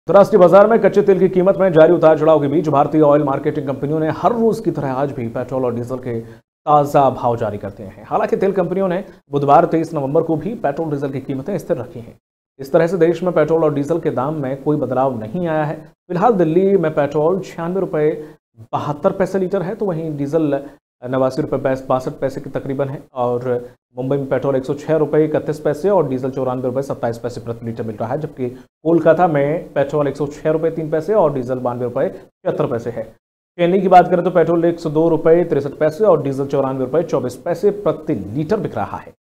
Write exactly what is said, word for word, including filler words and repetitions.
अंतर्राष्ट्रीय बाजार में कच्चे तेल की कीमत में जारी उतार चढ़ाव के बीच भारतीय ऑयल मार्केटिंग कंपनियों ने हर रोज की तरह आज भी पेट्रोल और डीजल के ताज़ा भाव जारी करते हैं। हालांकि तेल कंपनियों ने बुधवार तेईस नवंबर को भी पेट्रोल डीजल की कीमतें स्थिर रखी हैं। इस तरह से देश में पेट्रोल और डीजल के दाम में कोई बदलाव नहीं आया है। फिलहाल दिल्ली में पेट्रोल छियानवे रुपये बहत्तर पैसे लीटर है, तो वहीं डीजल नवासी रुपये बासठ पैसे की तकरीबन है। और मुंबई में पेट्रोल एक सौ छः रुपये इकतीस पैसे और डीजल चौरानवे रुपये सत्ताईस पैसे प्रति लीटर मिल रहा है, जबकि कोलकाता में पेट्रोल एक सौ छः रुपये तीन पैसे और डीजल बानवे रुपये छिहत्तर पैसे है। चेन्नई की बात करें तो पेट्रोल एक सौ दो रुपये तिरसठ पैसे और डीजल चौरानवे रुपये चौबीस पैसे प्रति लीटर बिक रहा है।